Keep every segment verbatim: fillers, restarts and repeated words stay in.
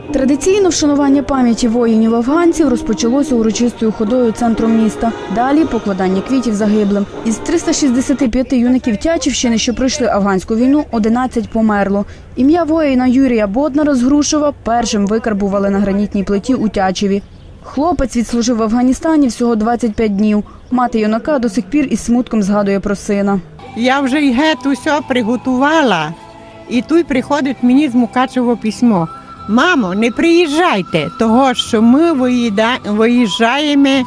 Традиційно вшанування пам'яті воїнів-афганців розпочалося урочистою ходою центром міста. Далі – покладання квітів загиблим. Із триста шістдесяти п'яти юнаків Тячівщини, що пройшли афганську війну, одинадцять померло. Ім'я воїна Юрія Боднара з Грушова першим викарбували на гранітній плиті у Тячеві. Хлопець відслужив в Афганістані всього двадцять п'ять днів. Мати юнака до сих пір із смутком згадує про сина. Я вже й геть усе приготувала, і тут приходить мені з Мукачево письмо. Мамо, не приїжджайте, того що ми виїжджаємо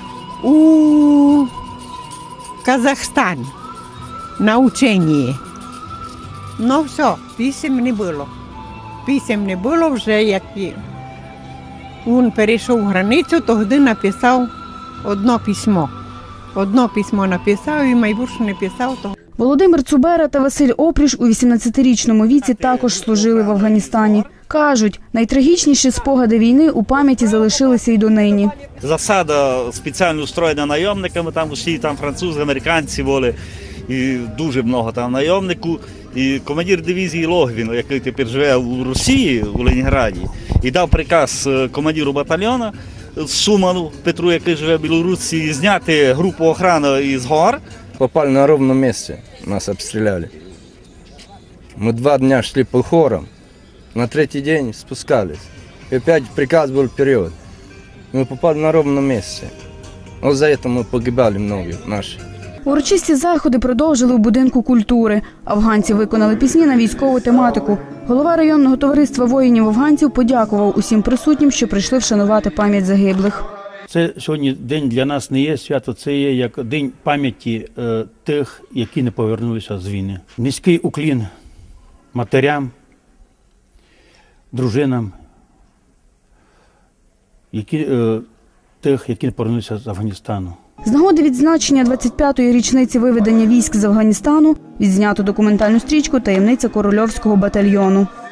у Казахстан на учення. Ну все, писем не було. Писем не було вже, як він перейшов границю, тоді написав одне письмо. Одне письмо написав і майбутнє написав. Володимир Цубера та Василь Опріш у вісімнадцятирічному віці також служили в Афганістані. Кажуть, найтрагічніші спогади війни у пам'яті залишилися й донині. Засада спеціально устроєна найомниками, там усі там французи, американці були, і дуже багато там найомнику. І командир дивізії Логвін, який тепер живе у Росії, у Ленінграді, і дав приказ командиру батальйону Суману Петру, який живе в Білорусі, зняти групу охорони із гор. Попали на ровном месте, нас обстреляли. Мы два дня шли по хорам, на третий день спускались. И опять приказ был вперед. Мы попали на ровном месте. Вот за это мы погибали многие наши. Урочисті заходи продовжили у будинку культури. Афганці виконали пісні на військову тематику. Голова районного товариства воїнів-афганців подякував усім присутнім, що прийшли вшанувати пам'ять загиблих. Це сьогодні день для нас не є свято, це є як день пам'яті е, тих, які не повернулися з війни. Низький уклін матерям, дружинам, які, е, тих, які не повернулися з Афганістану. З нагоди відзначення двадцять п'ятої річниці виведення військ з Афганістану відзнято документальну стрічку «Таємниця Корольовського батальйону».